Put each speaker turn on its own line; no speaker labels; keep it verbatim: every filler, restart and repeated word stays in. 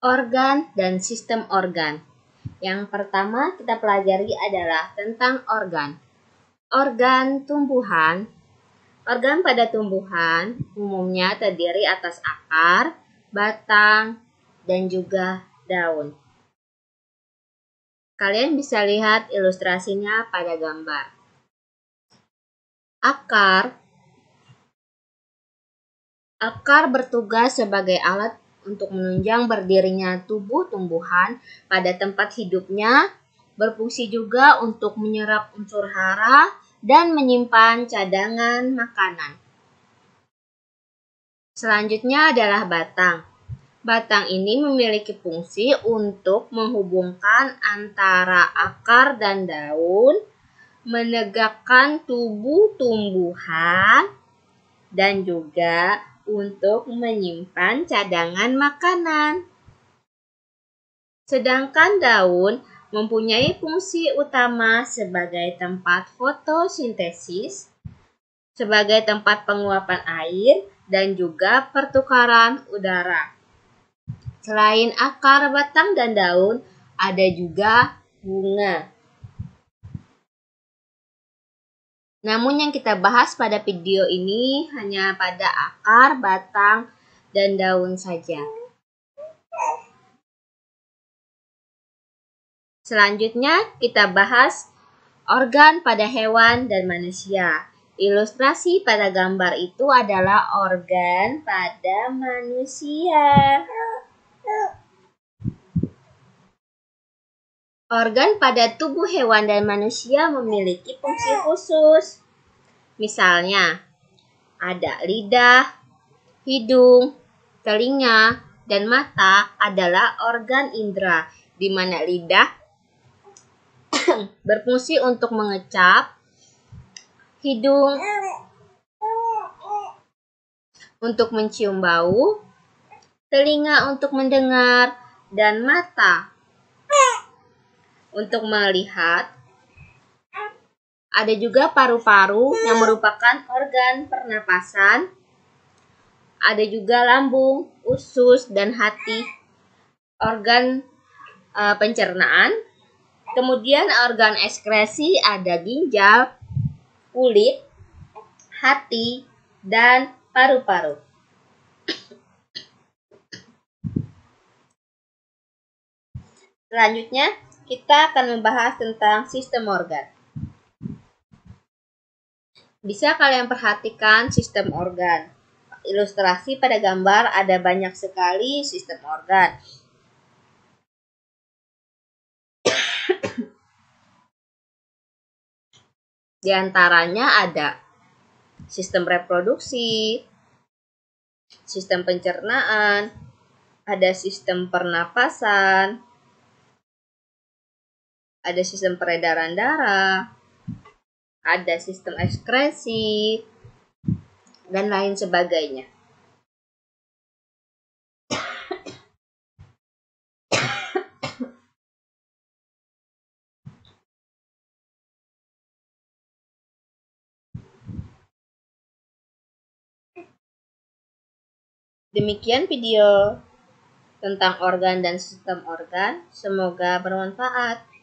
Organ dan sistem organ. Yang pertama kita pelajari adalah tentang organ. Organ tumbuhan. Organ pada tumbuhan umumnya terdiri atas akar, batang, dan juga daun. Kalian bisa lihat ilustrasinya pada gambar. Akar Akar bertugas sebagai alat untuk menunjang berdirinya tubuh tumbuhan pada tempat hidupnya, berfungsi juga untuk menyerap unsur hara dan menyimpan cadangan makanan. Selanjutnya adalah batang. Batang ini memiliki fungsi untuk menghubungkan antara akar dan daun, menegakkan tubuh tumbuhan, dan juga untuk menyimpan cadangan makanan. Sedangkan daun mempunyai fungsi utama sebagai tempat fotosintesis, sebagai tempat penguapan air, dan juga pertukaran udara. Selain akar, batang, dan daun, ada juga bunga. Namun yang kita bahas pada video ini hanya pada akar, batang, dan daun saja. Selanjutnya kita bahas organ pada hewan dan manusia. Ilustrasi pada gambar itu adalah organ pada manusia. Organ pada tubuh hewan dan manusia memiliki fungsi khusus. Misalnya, ada lidah, hidung, telinga, dan mata adalah organ indera, di mana lidah berfungsi untuk mengecap, hidung untuk mencium bau, telinga untuk mendengar, dan mata untuk melihat. Ada juga paru-paru yang merupakan organ pernapasan. Ada juga lambung, usus, dan hati, organ e, pencernaan. Kemudian organ ekskresi ada ginjal, kulit, hati, dan paru-paru. Selanjutnya, kita akan membahas tentang sistem organ. Bisa kalian perhatikan sistem organ. Ilustrasi pada gambar ada banyak sekali sistem organ. Di antaranya ada sistem reproduksi, sistem pencernaan, ada sistem pernapasan, ada sistem peredaran darah, ada sistem ekskresi, dan lain sebagainya. Demikian video tentang organ dan sistem organ. Semoga bermanfaat.